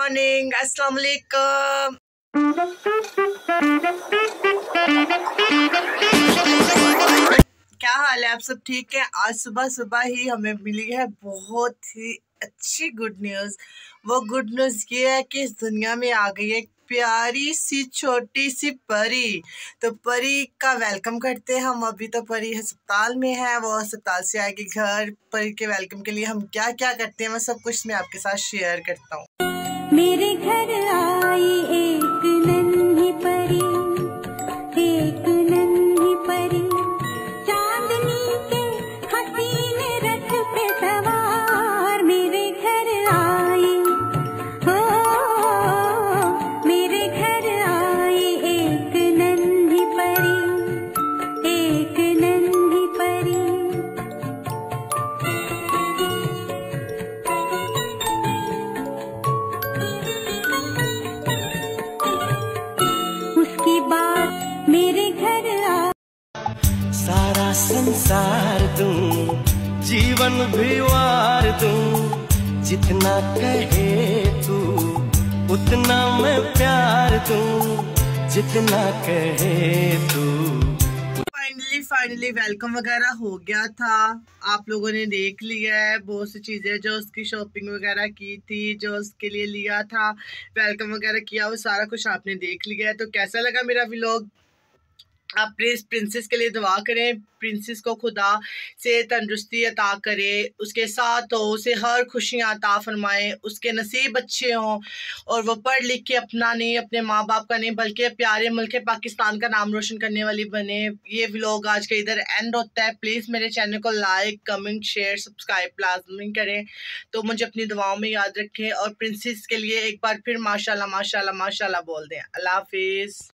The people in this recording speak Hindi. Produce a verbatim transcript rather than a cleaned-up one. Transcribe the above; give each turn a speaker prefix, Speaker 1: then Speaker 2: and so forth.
Speaker 1: मॉर्निंग, अस्सलाम वालेकुम। क्या हाल है, आप सब ठीक है? आज सुबह सुबह ही हमें मिली है बहुत ही अच्छी गुड न्यूज़। वो गुड न्यूज़ ये है कि इस दुनिया में आ गई है प्यारी सी छोटी सी परी। तो परी का वेलकम करते हैं हम। अभी तो परी अस्पताल में है, वो अस्पताल से आएगी घर। परी के वेलकम के लिए हम क्या क्या करते हैं, मैं सब कुछ मैं आपके साथ शेयर करता हूँ।
Speaker 2: मेरे घर आई एक नन्ही परी, एक नन्ही परी, चांदनी के हसीन रथ पे सवार। मेरे घर आई, हो मेरे घर आई एक नन्ही परी, एक नन्ही परी। उसकी बात मेरे घर आ,
Speaker 3: सारा संसार दूं, जीवन भी वार दूं, जितना कहे तू उतना मैं प्यार दूं, जितना कहे तू।
Speaker 1: फाइनली फाइनली वेलकम वगैरह हो गया था, आप लोगों ने देख लिया है। बहुत सी चीज़ें जो उसकी शॉपिंग वगैरह की थी, जो उसके लिए लिया था, वेलकम वगैरह किया, वो सारा कुछ आपने देख लिया है। तो कैसा लगा मेरा व्लॉग? आप प्लीज़ प्रिंसेस के लिए दुआ करें, प्रिंसेस को खुदा से तंदुरुस्ती अता करे, उसके साथ हो, उसे हर खुशियाँ अता फरमाए, उसके नसीब अच्छे हों और वो पढ़ लिख के अपना नहीं, अपने माँ बाप का नहीं, बल्कि प्यारे मुल्क पाकिस्तान का नाम रोशन करने वाली बने। ये व्लॉग आज का इधर एंड होता है। प्लीज़ मेरे चैनल को लाइक, कमेंट, शेयर, सब्सक्राइब लाजमी करें, तो मुझे अपनी दुआओं में याद रखें। और प्रिंसेस के लिए एक बार फिर माशाल्लाह माशाल्लाह माशाल्लाह बोल दें। अल्लाह हाफिज़।